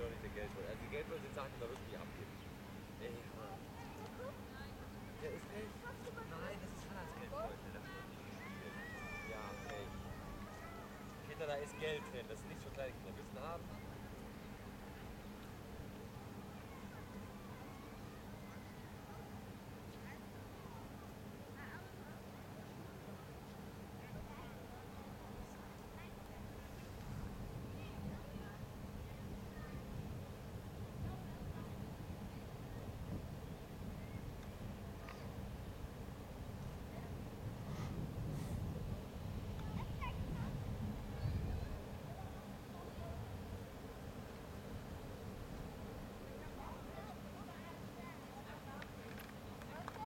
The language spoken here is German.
ja noch nicht der Geldbeutel. Also die Geldbeutel sind Sachen, die man wirklich abgibt. Ey, der ist echt. Nein, das ist Hannas Geldbeutel. Das wird nicht gespielt. Ja, ey. Peter, da ist Geld drin. Das sind nicht so kleine